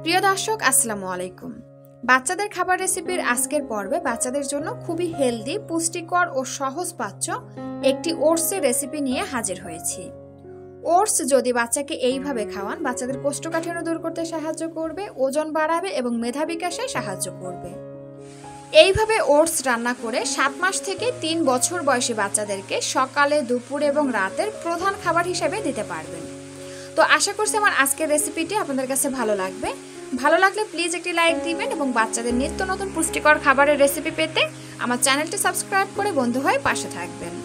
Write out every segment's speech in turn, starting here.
প্রিয় দর্শক আসসালামু আলাইকুম। বাচ্চাদের খাবার রেসিপির আজকের পর্বে বাচ্চাদের জন্য খুবই হেলদি, পুষ্টিকর ও সহজপাচ্য একটি ওটসের রেসিপি নিয়ে হাজির হয়েছি। ওটস যদি বাচ্চাকে এইভাবে খাওয়ান, বাচ্চাদের কোষ্ঠকাঠিন্য দূর করতে সাহায্য করবে, ওজন বাড়াবে এবং মেধা বিকাশে সাহায্য করবে। এইভাবে ওটস রান্না করে 7 মাস থেকে 3 বছর বয়সী বাচ্চাদেরকে সকালে, দুপুরে এবং রাতের প্রধান খাবার হিসেবে দিতে পারবেন। তো আশা করছি আমার আজকের রেসিপিটি আপনাদের কাছে ভালো লাগবে। ভালো লাগলে প্লিজ একটি লাইক দিবেন এবং বাচ্চাদের নিত্য নতুন পুষ্টিকর খাবারের রেসিপি পেতে আমার চ্যানেলটি সাবস্ক্রাইব করে বন্ধু হয়ে পাশে থাকবেন।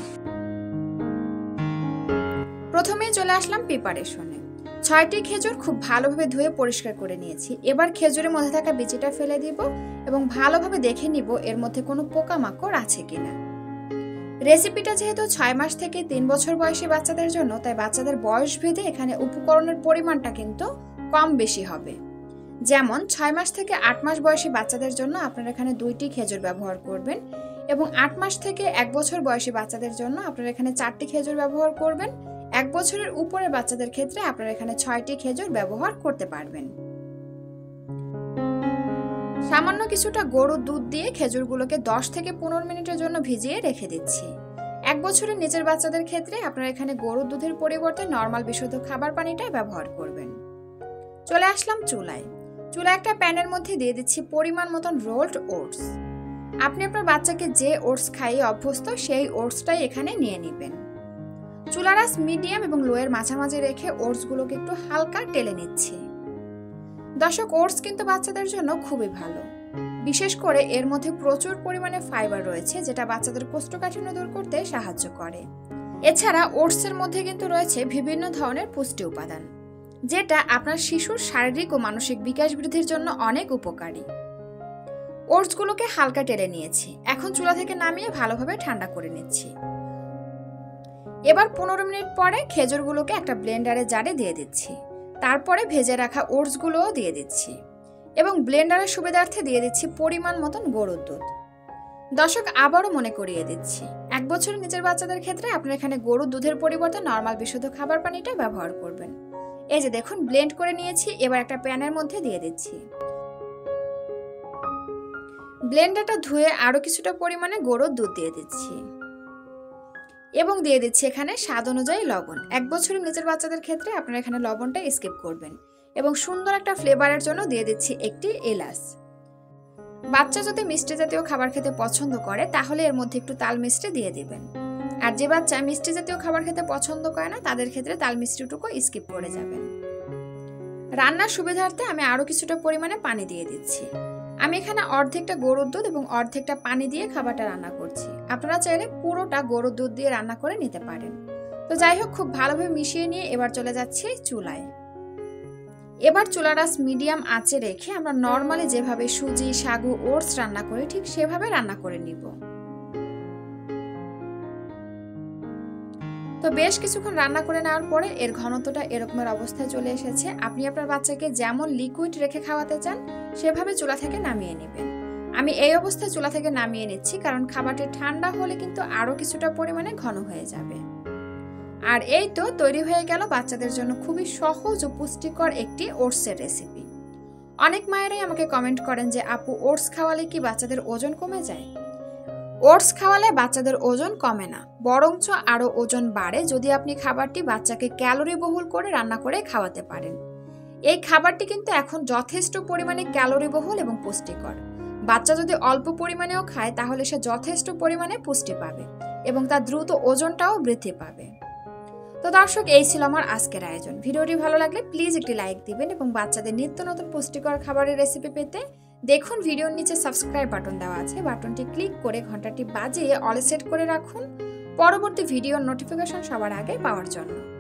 প্রথমে চলে আসলাম প্রিপারেশনে। 6টি খেজুর খুব ভালোভাবে ধুয়ে পরিষ্কার করে নিয়েছি। এবার খেজুরের মধ্যে থাকা বিচিটা ফেলে দিব এবং ভালোভাবে দেখে নিব এর মধ্যে কোনো পোকামাকড় আছে কিনা। রেসিপিটা যেহেতু 6 মাস থেকে 3 বছর বয়সী বাচ্চাদের জন্য, তাই বাচ্চাদের বয়স ভেদে এখানে উপকরণের পরিমাণটা কিন্তু কম বেশি হবে। যেমন 6 মাস থেকে 8 মাস বয়সী বাচ্চাদের জন্য আপনারা এখানে 2টি খেজুর ব্যবহার করবেন এবং 8 মাস থেকে 1 বছর বয়সী বাচ্চাদের জন্য আপনারা এখানে 4টি খেজুর ব্যবহার করবেন। 1 বছরের উপরের বাচ্চাদের ক্ষেত্রে আপনারা এখানে 6টি খেজুর ব্যবহার করতে পারবেন। সামান্য কিছুটা গরুর দুধ দিয়ে খেজুরগুলোকে 10 থেকে 15 মিনিটের জন্য ভিজিয়ে রেখে দিচ্ছি। 1 বছরের নিচের বাচ্চাদের ক্ষেত্রে আপনারা এখানে গরুর দুধের পরিবর্তে নরমাল বিশুদ্ধ খাবার পানিটাই ব্যবহার করবেন। চলে আসলাম চুলায়। চুলায় একটা প্যানের মধ্যে দিয়ে দিচ্ছি পরিমাণ মতন রোলড ওটস। আপনি আপনার বাচ্চাকে যে ওটস খাইয়ে অভ্যস্ত সেই ওটসটাই এখানে নিয়ে নেবেন। চুলার আঁচ মিডিয়াম এবং লোয়ের মাঝামাঝি রেখে ওটসগুলোকে একটু হালকা টেলে নিচ্ছি। দর্শক, ওটস কিন্তু বাচ্চাদের জন্য খুবই ভালো। বিশেষ করে এর মধ্যে প্রচুর পরিমাণে ফাইবার রয়েছে, যেটা বাচ্চাদের কোষ্ঠকাঠিন্য দূর করতে সাহায্য করে। এছাড়া ওটসের মধ্যে কিন্তু রয়েছে বিভিন্ন ধরনের পুষ্টি উপাদান, যেটা আপনার শিশুর শারীরিক ও মানসিক বিকাশ বৃদ্ধির জন্য অনেক উপকারী। ওটসগুলোকে হালকা টেলে নিয়েছি। এখন চুলা থেকে নামিয়ে ভালোভাবে ঠান্ডা করে নিচ্ছি। এবার 15 মিনিট পরে খেজুরগুলোকে একটা ব্লেন্ডারে জারে দিয়ে দিচ্ছি। তারপরে ভেজে রাখা ওটসগুলোও দিয়ে দিচ্ছি এবং ব্লেন্ডারের সুবিধার্থে দিয়ে দিচ্ছি পরিমাণ মতন গরুর দুধ। দর্শক, আবারও মনে করিয়ে দিচ্ছি, 1 বছরের নিচের বাচ্চাদের ক্ষেত্রে আপনারা এখানে গরুর দুধের পরিবর্তে নরমাল বিশুদ্ধ খাবার পানিটা ব্যবহার করবেন। এই যে দেখুন, ব্লেন্ড করে নিয়েছি। এবার একটা প্যানের মধ্যে দিয়ে দিচ্ছি। ব্লেন্ডারটা ধুয়ে আরো কিছুটা পরিমাণে গরুর দুধ দিয়ে দিচ্ছি এবং দিয়ে দিচ্ছি এখানে স্বাদ অনুযায়ী লবণ। 1 বছরের নিচের বাচ্চাদের ক্ষেত্রে আপনারা এখানে লবণটা স্কিপ করবেন এবং সুন্দর একটা ফ্লেভারের জন্য দিয়ে দিচ্ছি একটি এলাচ। বাচ্চা যদি মিষ্টি জাতীয় খাবার খেতে পছন্দ করে তাহলে এর মধ্যে একটু তাল মিষ্টি দিয়ে দিবেন। আর যে বাচ্চা মিষ্টি জাতীয় খাবার খেতে পছন্দ করে না, তাদের ক্ষেত্রে তাল মিষ্টিটুকু স্কিপ করে যাবেন। রান্নার সুবিধার্থে আমি আরো কিছুটা পরিমাণে পানি দিয়ে দিচ্ছি। আমি এখানে অর্ধেকটা গরুর দুধ এবং অর্ধেকটা পানি দিয়ে খাবারটা রান্না করছি। আপনারা চাইলে পুরোটা গরুর দুধ দিয়ে রান্না করে নিতে পারেন। তো যাই হোক, খুব ভালোভাবে মিশিয়ে নিয়ে এবার চলে যাচ্ছি চুলায়। এবার চুলার আঁচ মিডিয়াম আঁচে রেখে আমরা নরমালি যেভাবে সুজি, সাগু, ওটস রান্না করি ঠিক সেভাবে রান্না করে নিব। তো বেশ কিছুক্ষণ রান্না করে নেওয়ার পরে এর ঘনত্বটা এরকমের অবস্থায় চলে এসেছে। আপনি আপনার বাচ্চাকে যেমন লিকুইড রেখে খাওয়াতে চান সেভাবে চুলা থেকে নামিয়ে নেবেন। আমি এই অবস্থায় চুলা থেকে নামিয়ে নিচ্ছি, কারণ খাবারটি ঠান্ডা হলে কিন্তু আরো কিছুটা পরিমাণে ঘন হয়ে যাবে। আর এই তো তৈরি হয়ে গেল বাচ্চাদের জন্য খুবই সহজ ও পুষ্টিকর একটি ওটসের রেসিপি। অনেক মায়েরাই আমাকে কমেন্ট করেন যে আপু, ওটস খাওয়ালে কি বাচ্চাদের ওজন কমে যায়? ওটস খাওয়ালে বাচ্চাদের ওজন কমে না, বরঞ্চ আরো ওজন বাড়ে যদি আপনি খাবারটি বাচ্চাকে ক্যালোরি বহুল করে রান্না করে খাওয়াতে পারেন। এই খাবারটি কিন্তু এখন যথেষ্ট পরিমাণে ক্যালোরি বহুল এবং পুষ্টিকর। বাচ্চা যদি অল্প পরিমাণেও খায় তাহলে সে যথেষ্ট পরিমাণে পুষ্টি পাবে এবং তার দ্রুত ওজনটাও বৃদ্ধি পাবে। তো দর্শক, এই ছিল আমার আজকের আয়োজন। ভিডিওটি ভালো লাগলে প্লিজ একটি লাইক দিবেন এবং বাচ্চাদের নিত্য নতুন পুষ্টিকর খাবারের রেসিপি পেতে দেখুন ভিডিওর নিচে সাবস্ক্রাইব বাটন দেওয়া আছে। বাটনটি ক্লিক করে ঘন্টাটি বাজিয়ে অলে সেট করে রাখুন পরবর্তী ভিডিওর নোটিফিকেশন সবার আগে পাওয়ার জন্য।